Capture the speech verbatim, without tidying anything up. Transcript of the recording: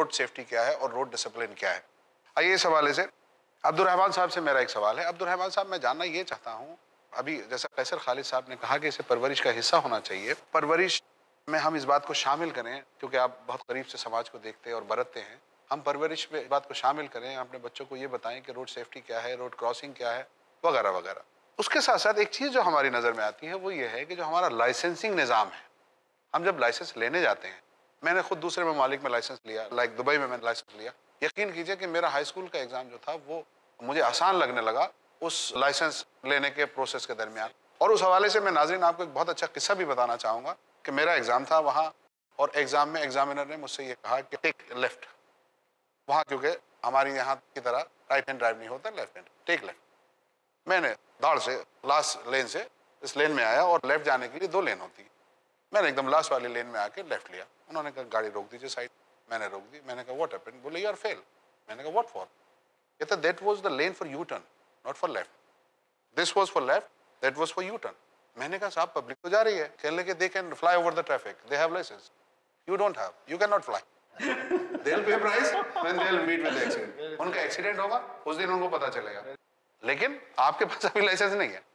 Road safety क्या है और रोड डिसिप्लिन क्या है। आइए इस हवाले से अब्दुर्रहमान साहब से मेरा एक सवाल है। अब्दुर्रहमान साहब, मैं जानना ये चाहता हूँ, अभी जैसा कैसर खालिद साहब ने कहा कि इसे परवरिश का हिस्सा होना चाहिए, परवरिश में हम इस बात को शामिल करें, क्योंकि आप बहुत करीब से समाज को देखते हैं और बरतते हैं, हम परवरिश में इस बात को शामिल करें, अपने बच्चों को ये बताएं कि रोड सेफ्टी क्या है, रोड क्रॉसिंग क्या है, वगैरह वगैरह। उसके साथ साथ एक चीज़ जो हमारी नज़र में आती है वो ये है कि जो हमारा लाइसेंसिंग निज़ाम है, हम जब लाइसेंस लेने जाते हैं, मैंने खुद दूसरे ममालिक में लाइसेंस लिया, लाइक दुबई में मैंने लाइसेंस लिया, यकीन कीजिए कि मेरा हाई स्कूल का एग्ज़ाम जो था वो मुझे आसान लगने लगा उस लाइसेंस लेने के प्रोसेस के दरमियान। और उस हवाले से मैं नाज़रीन आपको एक बहुत अच्छा किस्सा भी बताना चाहूँगा कि मेरा एग्ज़ाम था वहाँ, और एग्ज़ाम में एग्जामिनर ने मुझसे ये कहा कि टेक लेफ्ट, वहाँ क्योंकि हमारी यहाँ की तरह राइट हैंड ड्राइव नहीं होता, लेफ्ट हैंड, टेक लेफ्ट। मैंने दाड़ से लास्ट लेन से इस लेन में आया और लेफ्ट जाने के लिए दो लेन होती है, मैंने एकदम लास्ट वाली लेन में आके लेफ्ट लिया। उन्होंने कहा गाड़ी रोक दीजिए साइड, मैंने रोक दी। मैंने कहा व्हाट हैपेंड? बोले यू आर फेल। मैंने कहा व्हाट फॉर? कहता that was the lane for U turn, not for left, this was for left, that was for U turn. मैंने कहा साहब पब्लिक तो जा रही है, कहने लगे they can fly over the traffic, they have licence, you don't have, you can not fly, they will pay price when they will meet with the accident. उनका एक्सीडेंट होगा उस दिन उनको पता चलेगा, लेकिन आपके पास अभी लाइसेंस नहीं है।